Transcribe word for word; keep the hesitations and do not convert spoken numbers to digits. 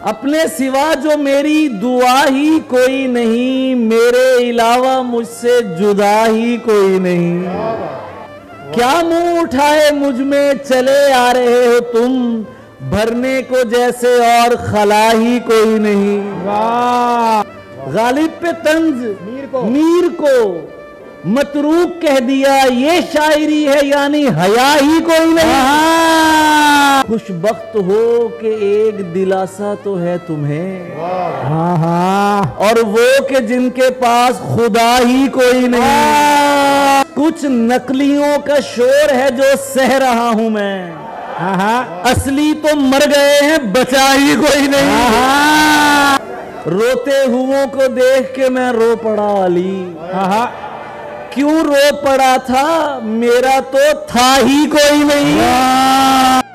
अपने सिवा जो मेरी दुआ ही कोई नहीं, मेरे अलावा मुझसे जुदा ही कोई नहीं। क्या मुंह उठाए मुझ में चले आ रहे हो तुम, भरने को जैसे और खला ही कोई नहीं। वाह! गालिब पे तंज मीर को मीर को मतरूक कह दिया, ये शायरी है यानी हया ही कोई नहीं। खुशबख्त हो कि एक दिलासा तो है तुम्हें, हाँ हाँ, और वो कि जिनके पास खुदा ही कोई नहीं। कुछ नकलियों का शोर है जो सह रहा हूं मैं, हाँ हाँ, असली तो मर गए हैं, बचा ही कोई नहीं। हाँ, रोते हुओं को देख के मैं रो पड़ा अली, हाँ हाँ, क्यों रो पड़ा था, मेरा तो था ही कोई नहीं।